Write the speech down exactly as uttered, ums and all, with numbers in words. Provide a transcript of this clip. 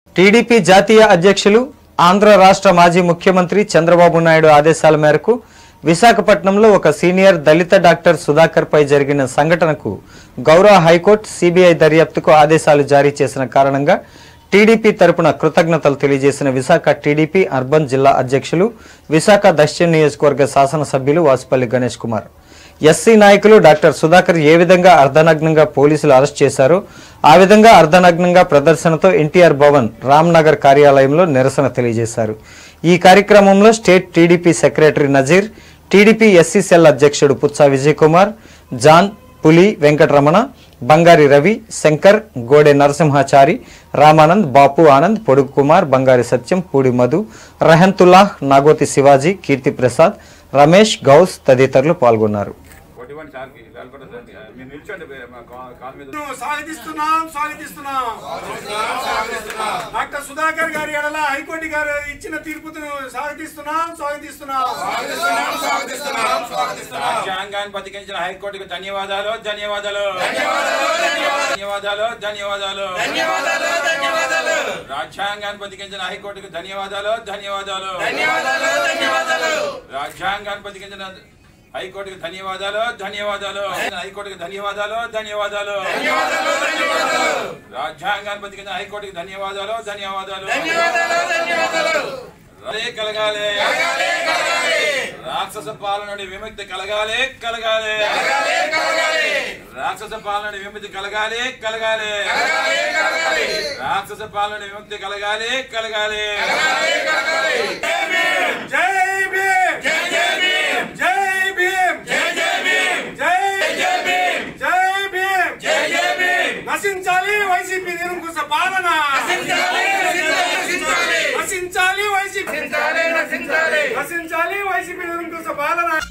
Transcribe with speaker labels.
Speaker 1: TDP జాతీయ అధ్యక్షులు ఆంధ్ర రాష్ట్ర మాజీ ముఖ్యమంత్రి చంద్రబాబు నాయుడు ఆదేశాల మేరకు విశాఖపట్నంలో ఒక సీనియర్ దళిత డాక్టర్ సుధాకర్ పై జరిగిన సంఘటనకు గౌరవ హైకోర్టు సిబిఐ దర్యాప్తుకు ఆదేశాలు జారీ చేసిన కారణంగా టీడీపీ తరపున కృతజ్ఞతలు తెలియజేసిన విశాఖ టీడీపీ అర్బన్ జిల్లా అధ్యక్షులు విశాఖ దక్షిణ నియోజకవర్గ శాసనసభ్యులు వాసుపల్లి గణేష్ కుమార్ ఎస్సీ నాయకులు డాక్టర్ సుధాకర్ ఏ విధంగా అర్ధనగ్నంగా పోలీసులు అరెస్ట్ చేశారో ఆ విధంగా అర్ధనగ్నంగా ప్రదర్శనతో ఎన్టీఆర్ భవన్ రామ్నగర్ కార్యాలయంలో నిరసన తెలియజేశారు। ఈ కార్యక్రమంలో state TDP secretary Nazir, TDP SC cell అధ్యక్షుడు పుచ్చా విజయ్ కుమార్, జాన్, పులి వెంకటరమణ, బంగారి రవి, శంకర్, గోడే నరసింహాచారి, రామానంద్, బాపు ఆనంద్, పొడుగు కుమార్, బంగారి సత్యం, పూడి మధు, రహంతుల్లాహ్, నాగోతి శివాజీ, కీర్తి ప్రసాద్, రమేష్, గౌస్ తదితరులు పాల్గొన్నారు।
Speaker 2: డాక్టర్ సుధాకర్ గారి ఎడల హైకోర్టు గారు ఇచ్చిన తీర్పును స్వాగతిస్తున్నాం స్వాగతిస్తున్నాం
Speaker 3: రాజ్యాంగాన్ని బతికించిన హైకోర్టుకు ధన్యవాదాలు ధన్యవాదాలు ధన్యవాదాలు ధన్యవాదాలు రాజ్యాంగాన్ని బతికించిన హైకోర్టుకు ధన్యవాదాలు ధన్యవాదాలు రాజ్యాంగాన్ని బతికించిన హైకోర్టుకు ధన్యవాదాలు ధన్యవాదాలు హైకోర్టుకు ధన్యవాదాలు ధన్యవాదాలు రాజ్యాంగాన్ని బతికించిన హైకోర్టుకు ధన్యవాదాలు ధన్యవాదాలు కలగాలి రాక్షస పాలన నుండి విముక్తి కలగాలి కలగాలి రాక్షస పాలన నుండి విముక్తి కలగాలి కలగాలి రాక్షస పాలన నుండి విముక్తి కలగాలి కలగాలి
Speaker 2: జై భీమ్ జై జై భీమ్ జై భీమ్ జై జై భీమ్ జై జై భీమ్ జై భీమ్ జై జై భీమ్ నశించాలి వైసీపీ నిరంకుశ పాలన నశించాలి నశించాలి నశించాలి వైసీపీ నశించాలి నశించాలి నశించాలి వైసీపీ నిరంకుశ పాలన।